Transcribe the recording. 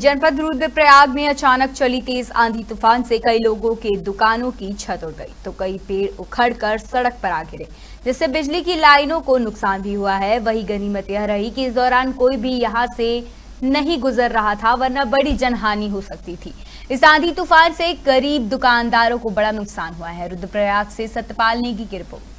जनपद रुद्रप्रयाग में अचानक चली तेज आंधी तूफान से कई लोगों के दुकानों की छत उड़ गई तो कई पेड़ उखड़कर सड़क पर आ गिरे, जिससे बिजली की लाइनों को नुकसान भी हुआ है। वहीं गनीमत यह रही कि इस दौरान कोई भी यहां से नहीं गुजर रहा था, वरना बड़ी जनहानि हो सकती थी। इस आंधी तूफान से करीब दुकानदारों को बड़ा नुकसान हुआ है। रुद्रप्रयाग से सत्यपाल नेगी की रिपोर्ट।